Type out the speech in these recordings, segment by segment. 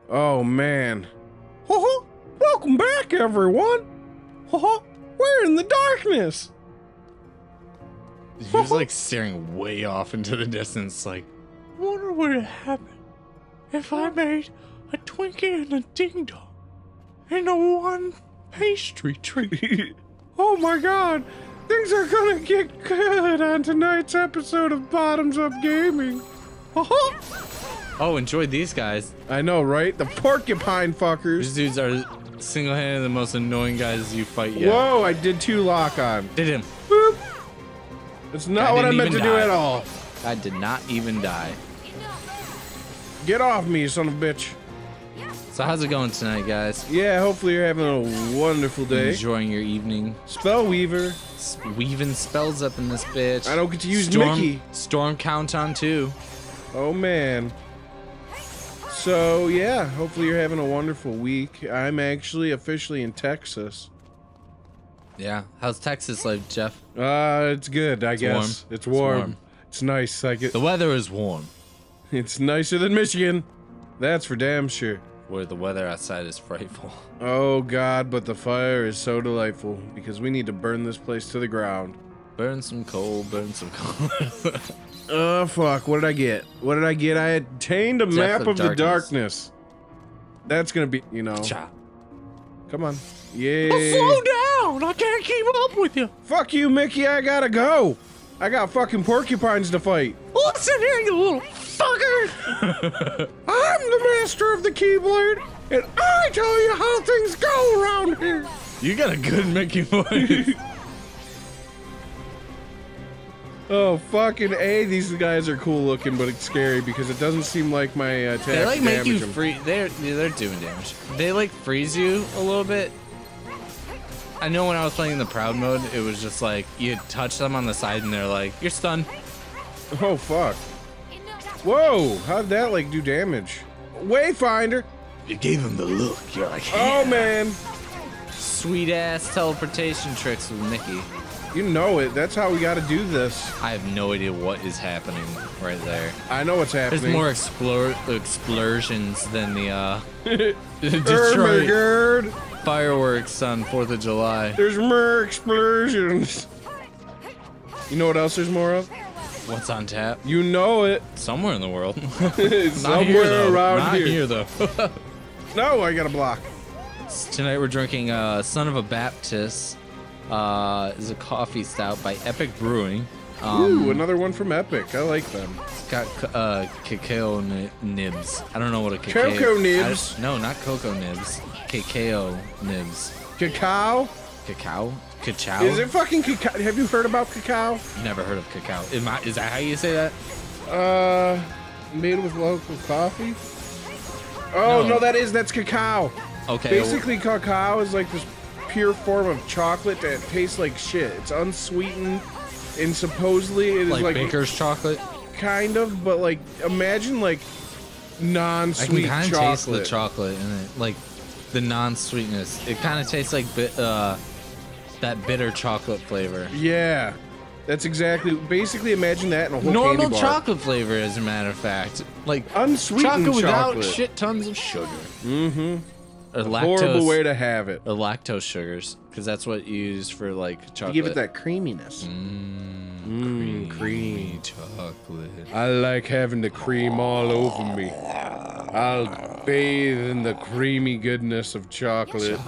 Oh, man. Welcome back, everyone. We're in the darkness. He was like staring way off into the distance, like, I wonder what would happen if I made a Twinkie and a Ding Dong and a one pastry treat. Oh my god, things are gonna get good on tonight's episode of Bottoms Up Gaming. Oh, enjoyed these guys. I know, right? The porcupine fuckers. These dudes are single-handedly the most annoying guys you fight yet. Whoa, I did 2 lock on. Did him. Boop. That's not what I meant to do at all. I did not even die. Get off me, you son of a bitch. So how's it going tonight, guys? Yeah, hopefully you're having a wonderful day. Enjoying your evening. Spellweaver. Weaving spells up in this bitch. I don't get to use Mickey. Storm count on 2. Oh, man. So, yeah, hopefully you're having a wonderful week. I'm actually officially in Texas. Yeah. How's Texas life, Jeff? It's good, I guess. Warm. It's warm. It's nice. The weather is warm. It's nicer than Michigan. That's for damn sure. Where the weather outside is frightful. Oh, God, but the fire is so delightful because we need to burn this place to the ground. Burn some coal, burn some coal. Oh, fuck. What did I get? What did I get? I attained a map of the darkness. That's gonna be, you know. Cha. Come on. Yay. Oh, slow down! I can't keep up with you. Fuck you, Mickey. I gotta go. I got fucking porcupines to fight. Listen here, you little fucker. I'm the master of the Keyblade, and I tell you how things go around here. You got a good Mickey voice. Oh, fucking A, these guys are cool looking, but it's scary because it doesn't seem like my attack They like make you them. free. They're doing damage. They like freeze you a little bit. I know when I was playing in the proud mode, it was just like you touch them on the side and they're like, you're stunned. Oh, fuck. Whoa, how'd that like do damage? Wayfinder. You gave him the look. You're like, oh man. Sweet ass teleportation tricks with Mickey. You know it. That's how we got to do this. I have no idea what is happening right there. I know what's happening. There's more explosions than the Detroit fireworks on 4th of July. There's more explosions. You know what else there's more of? What's on tap? You know it. Somewhere in the world. Somewhere around Not here, though. No, I got a block. Tonight we're drinking Son of a Baptist. Is a coffee stout by Epic Brewing. Ooh, another one from Epic. I like them. It's got cacao nibs. I don't know what a cacao. Cocoa nibs. No, not cocoa nibs. Cacao nibs. Cacao? Cacao? Cacao? Is it fucking cacao? Have you heard about cacao? Never heard of cacao. Is that how you say that? Made with local coffee? Oh, no, that's cacao. Okay. Basically, cacao is like this pure form of chocolate that tastes like shit. It's unsweetened, and supposedly it is like baker's chocolate? Kind of, but like, imagine like non-sweet chocolate. I can kind of taste the chocolate in it. Like, the non-sweetness. It kind of tastes like that bitter chocolate flavor. Yeah, that's exactly. Basically, imagine that in a whole normal candy bar. chocolate flavor, as a matter of fact. Like unsweetened chocolate without shit tons of sugar. Mm-hmm. Or lactose, horrible way to have it. Or lactose sugars, because that's what you use for like chocolate. You give it that creaminess. Creamy chocolate. I like having the cream all over me. I'll bathe in the creamy goodness of chocolate.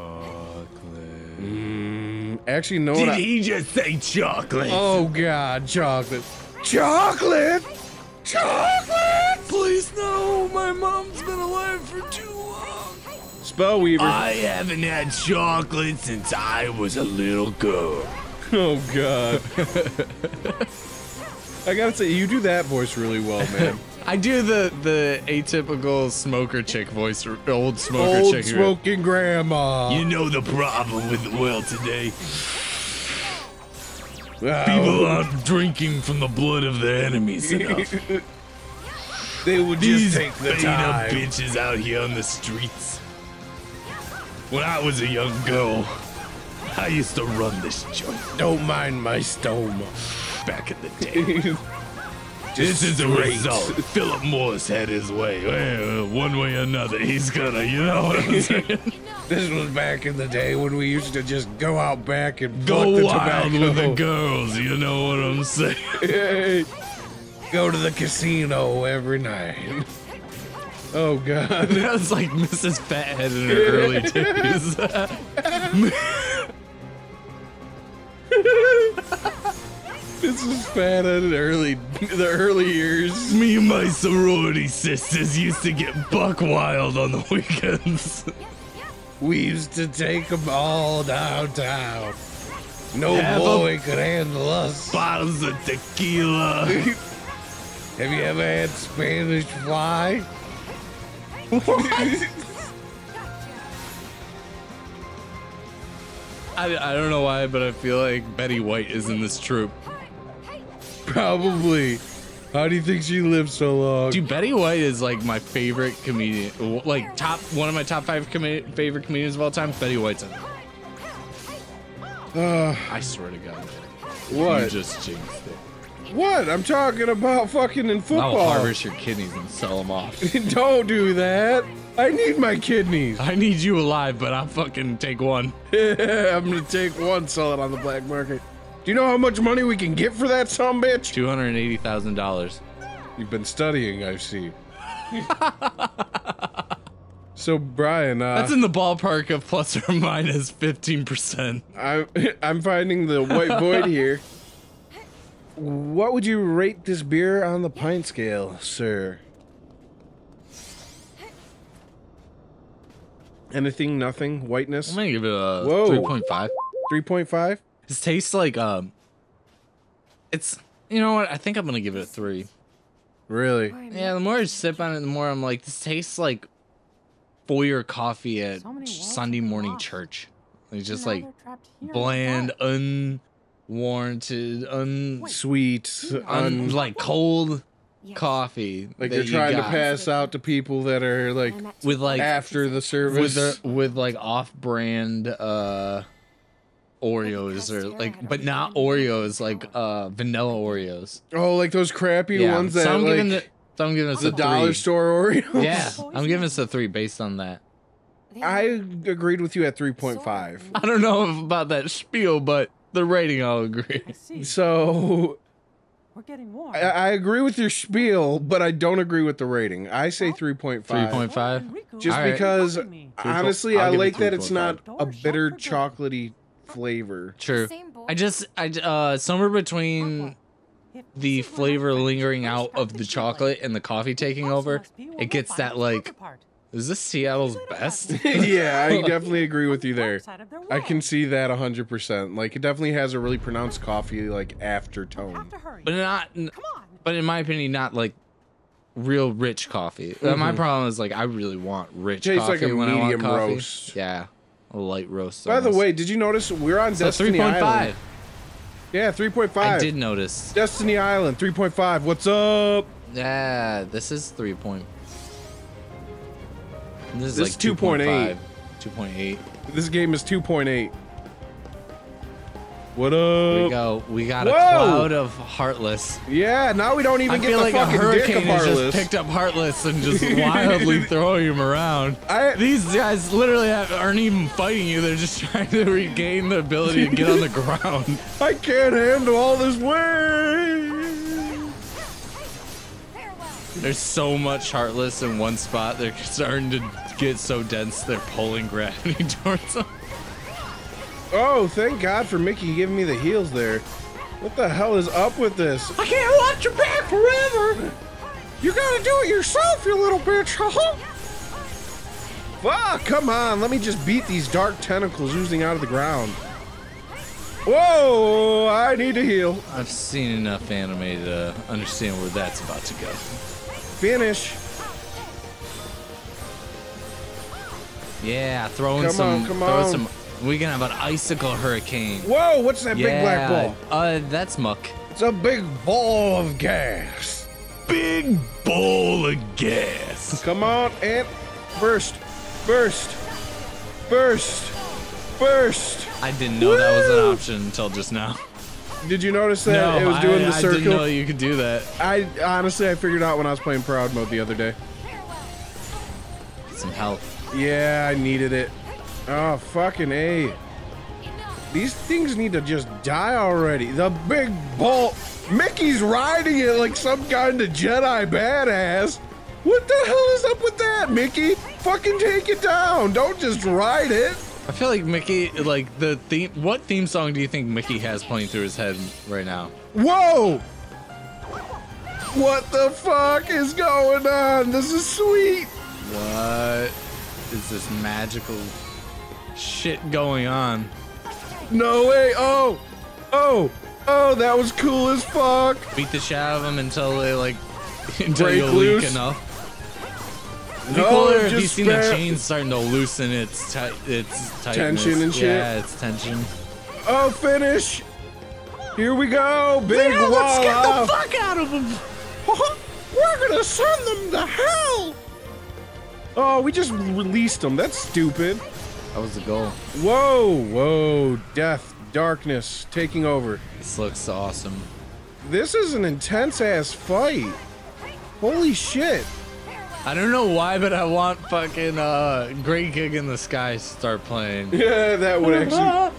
Actually, no. Did he just say chocolate? Oh God, chocolate! Chocolate! Chocolate! Please no, my mom's been alive for too long. Spellweaver. I haven't had chocolate since I was a little girl. Oh God. I gotta say, you do that voice really well, man. I do the atypical smoker chick voice, old smoker old chick. Smoking grandma. You know the problem with the world today. Wow. People aren't drinking from the blood of their enemies enough. They would just take the time. These bitches out here on the streets. When I was a young girl, I used to run this joint. Don't mind my stoma. Back in the day. This is a result. Philip Morris had his way. Well, one way or another, he's gonna, you know what I'm saying? This was back in the day when we used to just go out back and Go the wild tobacco. with the girls, you know what I'm saying? Hey, go to the casino every night. Oh God. That's like Mrs. Fathead in her early days. This is fat in the early years. Me and my sorority sisters used to get buck wild on the weekends. We used to take them all downtown. No Have boy could handle us. Bottles of tequila. Have you ever had Spanish fly? I don't know why, but I feel like Betty White is in this troupe. Probably. How do you think she lived so long? Dude, Betty White is like my favorite comedian. Like one of my top 5 favorite comedians of all time. Betty White's in it. I swear to God. What? You just jinxed it. What? I'm talking about fucking in I'll football. harvest your kidneys and sell them off. Don't do that. I need my kidneys. I need you alive, but I'll fucking take one. I'm gonna take one, sell it on the black market. Do you know how much money we can get for that sumbitch? $280,000. You've been studying, I see. So Brian, That's in the ballpark of plus or minus 15%. I'm finding the white void here. What would you rate this beer on the pint scale, sir? Anything, nothing, whiteness? I'm gonna give it a Whoa. 3.5. 3.5? This tastes like it's, you know what? I think I'm gonna give it a 3. Really? Yeah, the more I sip on it, the more I'm like, this tastes like foyer coffee at Sunday morning church. It's just like bland, unwarranted, Sweet, like cold coffee. like that they're you trying to got pass out to people that are like with like after the service. with like off-brand Oreos or like, but not Oreos, like vanilla Oreos. Oh, like those crappy Yeah, ones that so I'm like giving it. So I'm giving this the a 3. dollar store Oreos. Yeah, I'm giving this a 3 based on that. I agreed with you at 3.5. I don't know about that spiel, but the rating I'll agree. So We're getting warm. I agree with your spiel, but I don't agree with the rating. I say 3.5. 3.5. Just All right. because, honestly, I'll I give it like that it's 3.5. not a bitter chocolatey flavor. True. Somewhere between the flavor lingering out of the chocolate and the coffee taking over, it gets that like, is this Seattle's best? Yeah, I definitely agree with you there. I can see that 100%. Like, it definitely has a really pronounced coffee, like, aftertone. But not, but in my opinion, not like real rich coffee. My problem is like, I really want rich Tastes coffee like a when I want medium coffee. roast. Yeah, a light roast. By the almost. way, did you notice we're on So Destiny 3.5. Island? Yeah, 3.5. I did notice. Destiny Island, 3.5. What's up? Yeah, this is 3 point. This is This like is 2.8. 2.8. This game is 2.8. What Here we up? go. We got a Whoa! cloud of Heartless. Yeah, now we don't even I get feel the like a fucking dick of hurricane has just Heartless. picked up Heartless and just wildly throwing him around. These guys literally aren't even fighting you. They're just trying to regain the ability to get on the ground. I can't handle all this weight. There's so much Heartless in one spot. They're starting to get so dense they're pulling gravity towards them. Oh, thank God for Mickey giving me the heals there. What the hell is up with this? I can't watch your back forever. You gotta do it yourself, you little bitch. Fuck, come on. Let me just beat these dark tentacles oozing out of the ground. Whoa, I need to heal. I've seen enough anime to understand where that's about to go. Finish. Yeah, throwing Come some. on, come throw on. some. We can have an icicle hurricane. Whoa, what's that big black ball? That's muck. It's a big ball of gas. Big bowl of gas. Come on, Ant. Burst. Burst. Burst. Burst. I didn't know that was an option until just now. Did you notice that it was doing the circle? I didn't know you could do that. I honestly, I figured out when I was playing Proud Mode the other day. Some help. Yeah, I needed it. Oh, fucking A. These things need to just die already. The big bull. Mickey's riding it like some kind of Jedi badass. What the hell is up with that, Mickey? Fucking take it down. Don't just ride it. I feel like Mickey, like the theme. What theme song do you think Mickey has playing through his head right now? Whoa! What the fuck is going on? This is sweet. What is this magical shit going on? No way. Oh, that was cool as fuck. Beat the shit out of them until they like until Break you loose. leak enough. It'd be No, cooler if you just seen the spam- chain starting to loosen its tightness. Tension and shit. Yeah, it's tension. Oh, finish. Here we go. Big wall. Let's get the fuck out of them. We're gonna send them to hell. Oh, we just released them. That's stupid. That was the goal. Whoa. Death, darkness taking over. This looks awesome. This is an intense ass fight. Holy shit. I don't know why, but I want fucking Great Gig in the Sky to start playing. Yeah, that would actually.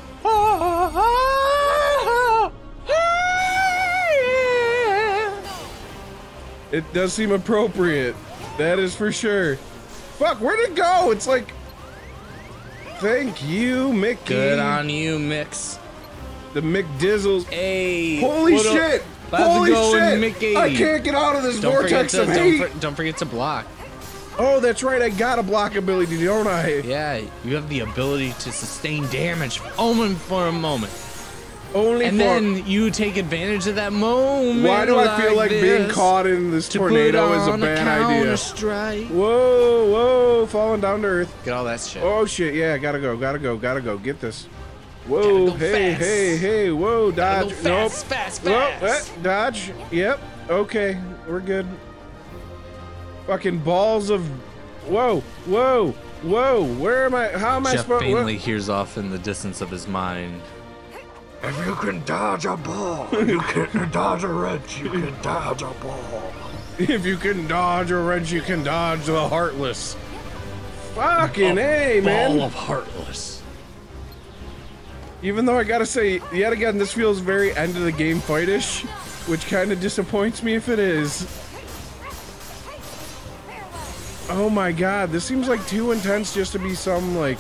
It does seem appropriate. That is for sure. Fuck, where'd it go? It's like. Thank you, Mickey. Good on you, Mix. The McDizzles. Hey. Holy what up? shit! About Holy to go with shit! Mickey. I can't get out of this vortex of hate. Don't forget to block. Oh, that's right. I got a block ability, don't I? Yeah, you have the ability to sustain damage only for a moment. Only And for. then you take advantage of that moment. Why do I feel like being this caught in this to tornado put is a on bad idea? Counter-Strike? Whoa, falling down to earth. Get all that shit. Oh shit, yeah, gotta go. Get this. Whoa, Gotta go fast. hey, whoa, Gotta dodge. go fast. Nope. Dodge. Yep. Okay, we're good. Fucking balls of. Whoa. Where am I? How am I Jeff supposed? faintly hears off in the distance of his mind. If you can dodge a ball, you can dodge a wrench, you can dodge a ball. If you can dodge a wrench, you can dodge the heartless. Fucking A, man. Ball of heartless. Even though I gotta say, yet again, this feels very end of the game fightish, which kind of disappoints me if it is. Oh my god, this seems like too intense just to be some, like,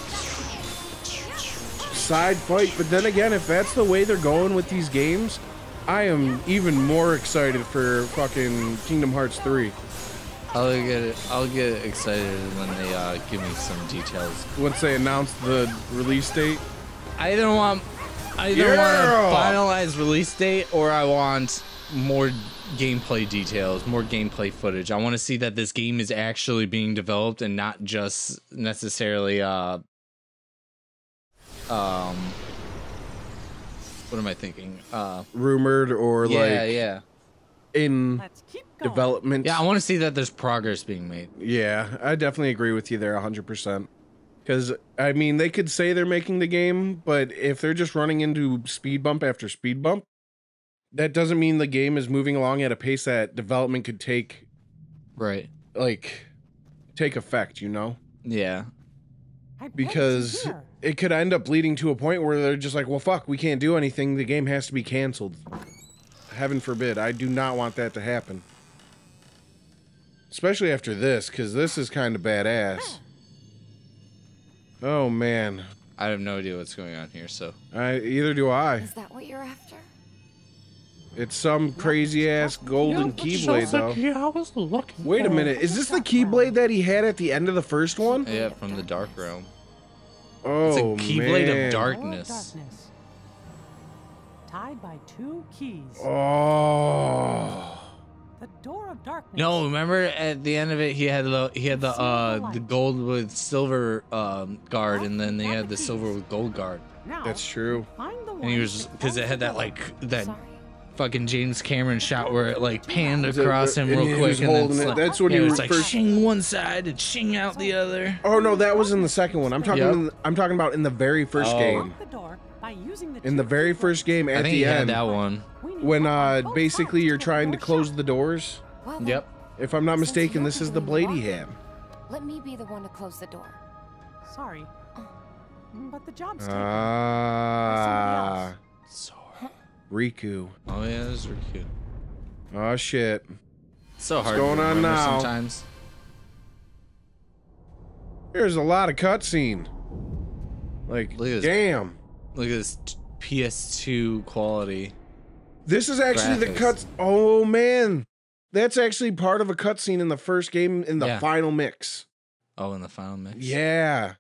side fight. But then again, if that's the way they're going with these games, I am even more excited for fucking Kingdom Hearts 3. I'll get excited when they give me some details. Once they announce the release date. I either want a finalized release date, or I want more gameplay details, more gameplay footage. I want to see that this game is actually being developed and not just necessarily what am I thinking? Rumored or yeah. in Let's keep going. development. Yeah, I want to see that there's progress being made. Yeah, I definitely agree with you there 100%. Because, I mean, they could say they're making the game, but if they're just running into speed bump after speed bump, that doesn't mean the game is moving along at a pace that development could take, Right. like, take effect, you know? Yeah. I bet Because it's here. it could end up leading to a point where they're just like, well, fuck, we can't do anything. The game has to be canceled. Heaven forbid. I do not want that to happen. Especially after this, because this is kind of badass. Oh, man. I have no idea what's going on here, so. Either do I. Is that what you're after? It's some crazy-ass golden Keyblade, though. Yeah, I was looking. Wait a minute. Is this the Keyblade that he had at the end of the first one? Yeah, from the Dark Realm. Oh, It's a Keyblade man. of Door of darkness. darkness. Tied by 2 keys. Oh. The door of darkness. No, remember at the end of it, he had the gold with silver guard, and then they had the silver with gold guard. Now, That's true. find the And he one was that because it owns had the that door. like that Sorry. fucking James Cameron shot where it like panned Is it- across him and real he quick, was and then holding it's it. like, That's when yeah, you it was like first- shing one side and shing out the other. Oh, no, that was in the second one. I'm talking Yep. I'm talking about in the very first Oh. game. Lock the door by By using the in the very first game I at think the he had end, that one. when basically you're trying to close the doors. Well, then, Yep. If I'm not Since mistaken, you're this is the doing blade he walking, had. let me be the one to close the door. Sorry. But the job's taken. Ah, Sora. Riku. Oh yeah, there's Riku. Oh shit. It's so hard going to on remember now? sometimes. There's a lot of cutscene. Like, Look at this. damn. Look at this PS2 quality. This is actually the Graphics. cuts. Oh man, that's actually part of a cutscene in the first game in the Yeah. final mix. Oh, in the final mix. Yeah.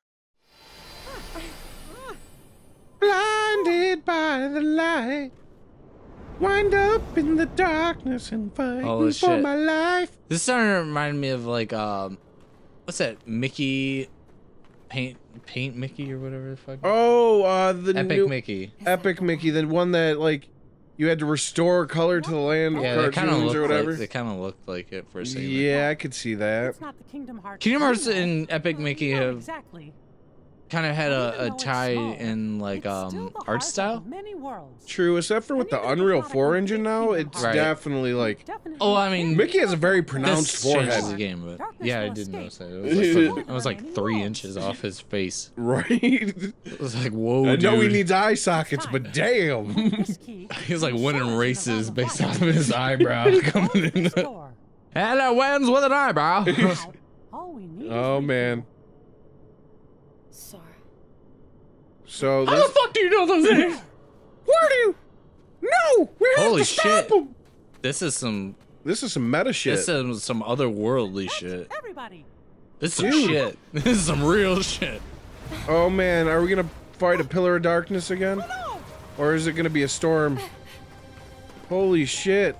Blinded by the light, wind up in the darkness and fight Holy for shit. my life. This is starting to remind me of like what's that? Mickey Paint Mickey or whatever the fuck. Oh, the Epic new Mickey. Epic Mickey, the one that like you had to restore color to the land of Yeah, they kind of cartoons or looked whatever. like they kind of looked like it for a second. Yeah, I could see that. It's not the Kingdom Hearts. Kingdom Hearts remake. and Epic Mickey Not have exactly. kind of had Even a though it's tie small, in like it's still the art heart style. of many worlds. True, except for with the Unreal 4 engine now, it's Right. definitely like Oh, I mean, Mickey has a very pronounced This changes forehead. the game, but Darkness yeah, I will did escape. notice that. It was like 3 inches off his face. Right? It was like, whoa, I know he dude. needs eye sockets, but damn. He's like winning races based off of his eyebrow coming in. Hello, wins with an eyebrow. All we need Oh is man. Sora. So How this, the fuck do you know those names? where do you? No, we have Holy to stop shit. him. This is some Meta shit. this is some otherworldly shit. everybody. This is some Dude. shit. This is some real shit. Oh man, are we gonna fight a pillar of darkness again, No! or is it gonna be a storm? Holy shit!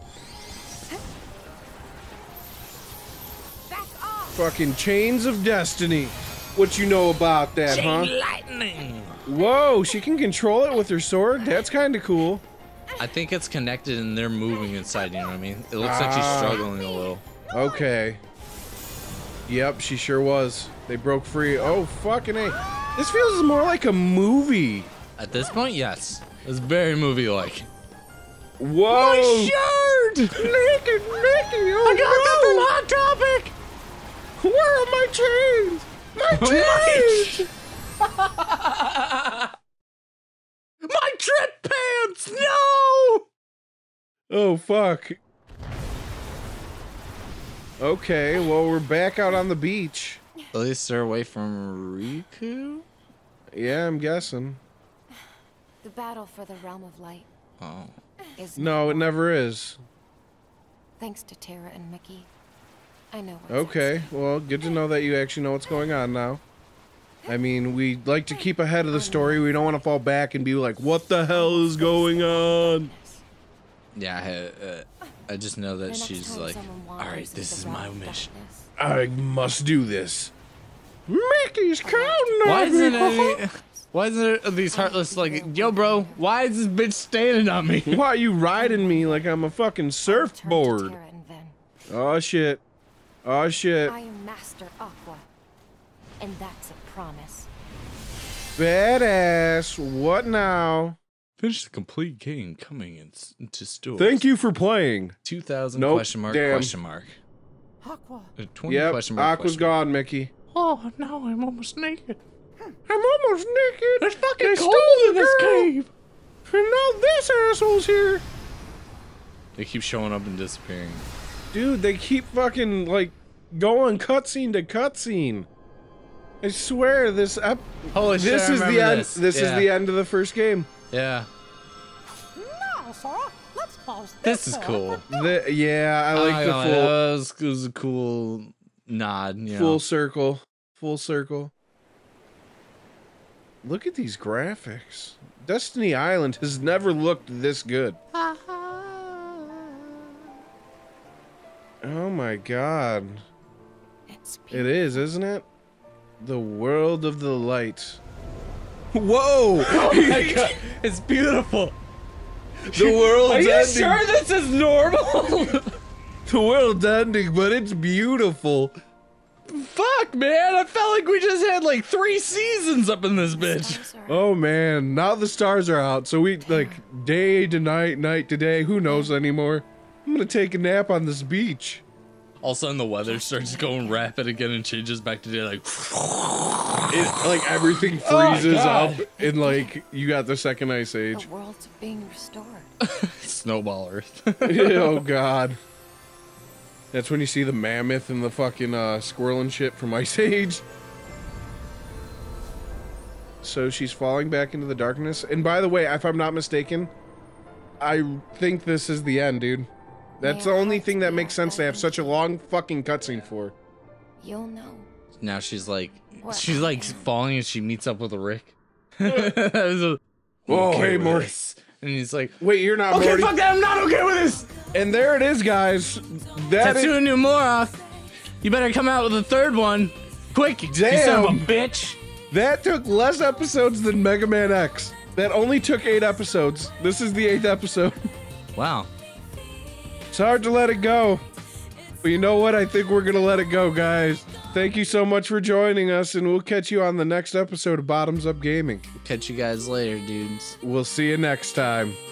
Back off! Fucking chains of destiny. What you know about that, huh? Lightning. Whoa, she can control it with her sword? That's kind of cool. I think it's connected and they're moving inside, you know what I mean? It looks like she's struggling a little. Okay. Yep, she sure was. They broke free. Oh, fucking A. This feels more like a movie. At this point, yes. It's very movie-like. Whoa! shirt! Naked Mickey! Oh, I got that from Hot Topic! Where are my chains? My chains! My trip pants! No! Oh, fuck. Okay, well, we're back out on the beach. At least they're away from Riku? Yeah, I'm guessing. The battle for the realm of light Oh. is No, it won. never is. Thanks to Tara and Mickey. I know what's Okay, at stake. well, good to know that you actually know what's going on now. I mean, we like to keep ahead of the story. We don't want to fall back and be like, what the hell is going on? Yeah, I just know The that next she's time like, someone alright, wanders this into is the my realm of mission. darkness, I must do this. Mickey's counting Why on isn't me. why isn't there these heartless like, yo bro, why is this bitch standing on me? Why are you riding me like I'm a fucking I'll turn to surfboard? Tara and Ven. Oh shit. Oh shit. I am Master Aqua, and that's a promise. Badass. What now? Finish the complete game coming into stores. Thank you for playing. 2000 Nope, question mark damn. question mark. Aqua. 20 Yep, question mark Aqua's question mark. gone, Mickey. Oh, now I'm almost naked. I'm almost naked. It's fucking They cold stole in the this girl. cave. And now this asshole's here. They keep showing up and disappearing. Dude, they keep fucking, like, going cutscene to cutscene. I swear, this Holy shit, this I is the remember end. this. This is Yeah. the end of the first game. Yeah. Now, Sora, let's close This is door. cool. Yeah, I like the full It was a cool nod, you know. full circle. Full circle. Look at these graphics. Destiny Island has never looked this good. Oh my god. It's It is, isn't it? The world of the light. Whoa! Oh my god, it's beautiful. The world's Are you ending. sure this is normal? The world's ending, but it's beautiful. Fuck, man. I felt like we just had like 3 seasons up in this bitch. Stars are Oh man, now the stars are out, so we like day to night, night to day, who knows anymore. I'm gonna take a nap on this beach. All of a sudden the weather starts going rapid again and changes back to day like Like everything freezes up God. and like you got the second ice age. The world's being restored. Snowball Earth. Oh god. That's when you see the mammoth and the fucking squirrel and shit from Ice Age. So she's falling back into the darkness. And by the way, if I'm not mistaken, I think this is the end, dude. That's the only thing that makes sense to have such a long fucking cutscene for. You'll know. Now she's like What falling and she meets up with Rick. That was a, Oh, okay hey, with Morty. this. And he's like, Wait, you're not okay, Morty. fuck that, I'm not okay with this. And there it is, guys. That is, Tetsuya Nomura, you better come out with a 3rd one. Quick, you son of a Damn. bitch. that took less episodes than Mega Man X. That only took 8 episodes. This is the 8th episode. Wow. It's hard to let it go. But you know what? I think we're gonna let it go, guys. Thank you so much for joining us, and we'll catch you on the next episode of Bottoms Up Gaming. Catch you guys later, dudes. We'll see you next time.